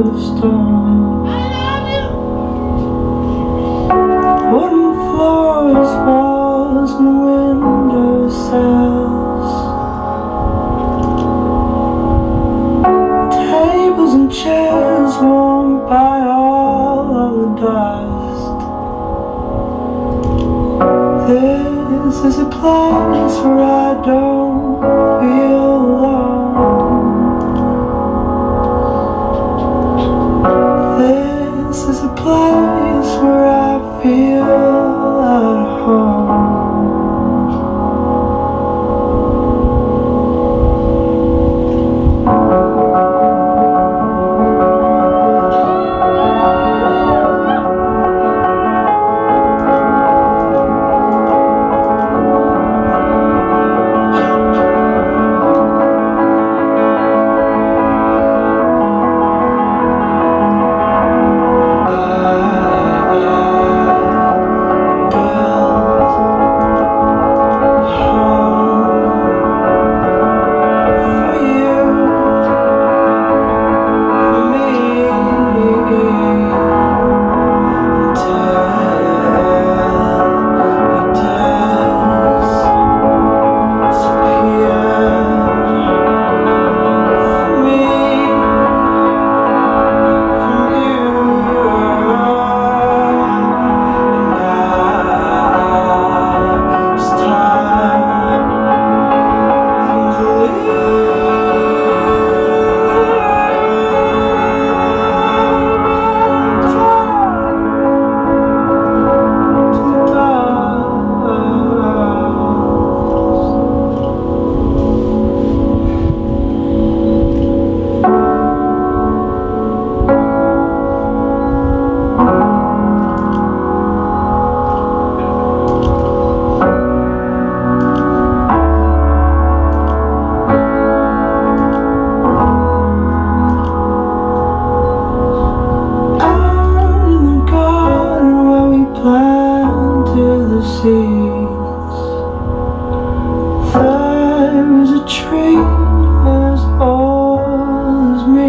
of stone. Wooden floors, walls, and windowsills. Tables and chairs worn by all of the dust. This is a place where I don't feel alone. This is a place where I feel at home. There is a tree as old as me.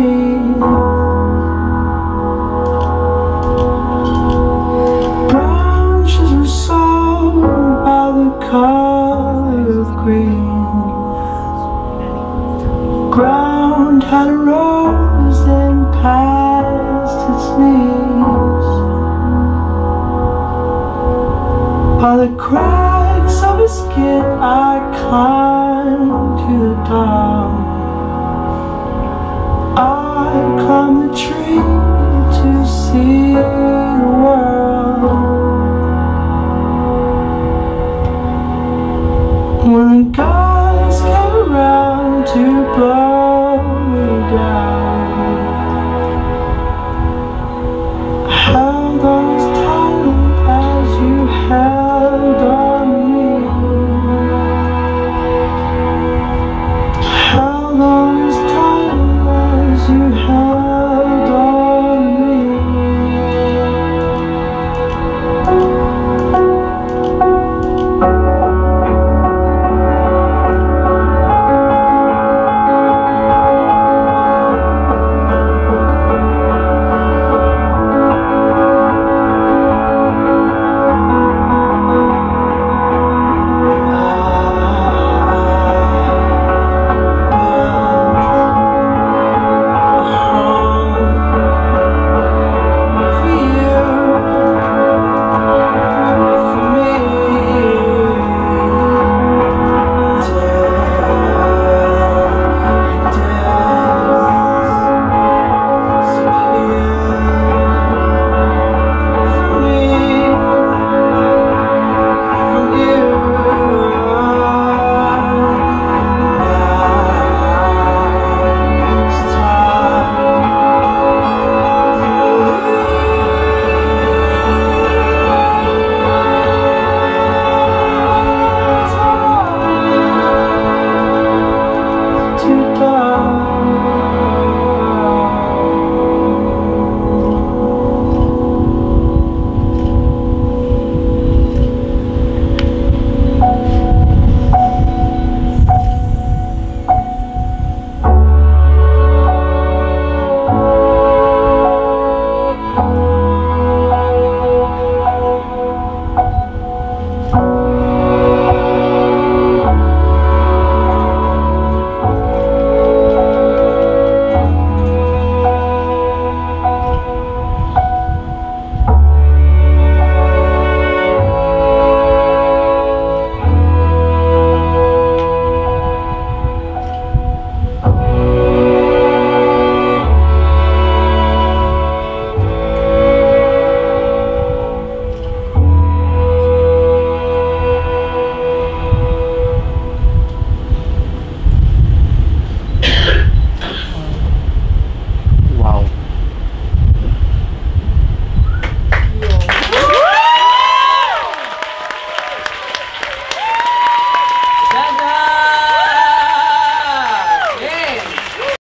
Branches were sown by the color of green. Ground had rose and past its knees. By the cracks of his skin I climbed to the top. I climbed the tree to see the world. When the guys came around to blow me down, I held on as tightly as you held on me. Held on as tightly as you held on me. Too dark.